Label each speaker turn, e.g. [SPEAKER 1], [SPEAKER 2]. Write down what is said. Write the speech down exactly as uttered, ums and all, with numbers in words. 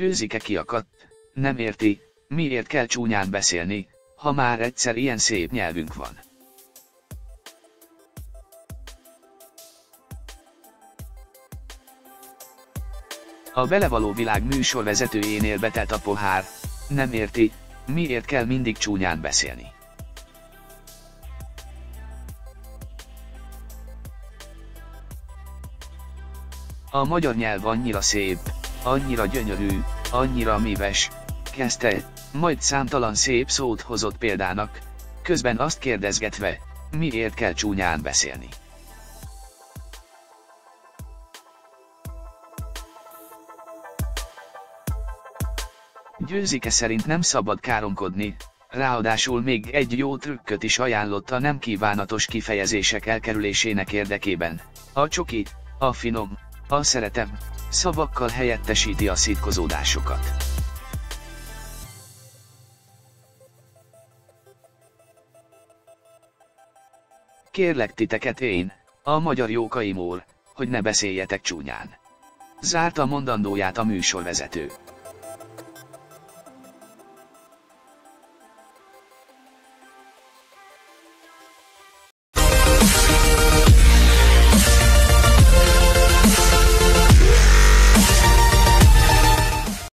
[SPEAKER 1] Győzike kiakadt, nem érti, miért kell csúnyán beszélni, ha már egyszer ilyen szép nyelvünk van. A Belevaló Világ műsorvezetőjénél betelt a pohár, nem érti, miért kell mindig csúnyán beszélni. A magyar nyelv annyira szép, annyira gyönyörű, annyira míves, kezdte, majd számtalan szép szót hozott példának, közben azt kérdezgetve, miért kell csúnyán beszélni. Győzike szerint nem szabad káromkodni, ráadásul még egy jó trükköt is ajánlott a nem kívánatos kifejezések elkerülésének érdekében. A csoki, a finom, a szeretem szavakkal helyettesíti a szitkozódásokat. Kérlek titeket én, a magyar Jókai Mór, hogy ne beszéljetek csúnyán. Zárta mondandóját a műsorvezető.